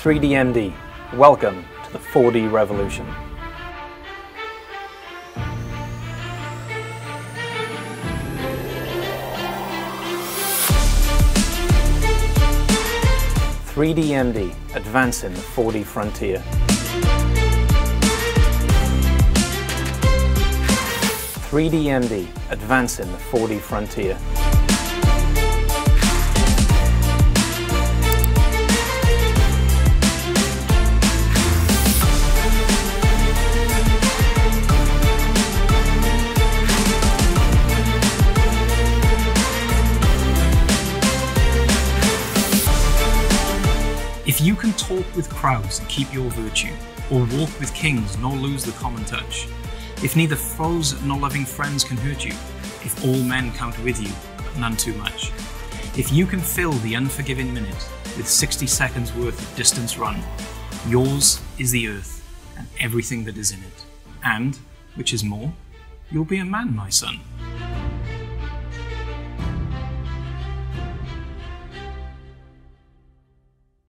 3dMD. Welcome to the 4D revolution. "3dMD, advancing the 4D frontier." "3dMD, advancing the 4D frontier." If you can talk with crowds and keep your virtue, or walk with kings nor lose the common touch, if neither foes nor loving friends can hurt you, if all men count with you, but none too much, if you can fill the unforgiving minute with 60 seconds worth of distance run, yours is the earth and everything that is in it. And, which is more, you'll be a man, my son.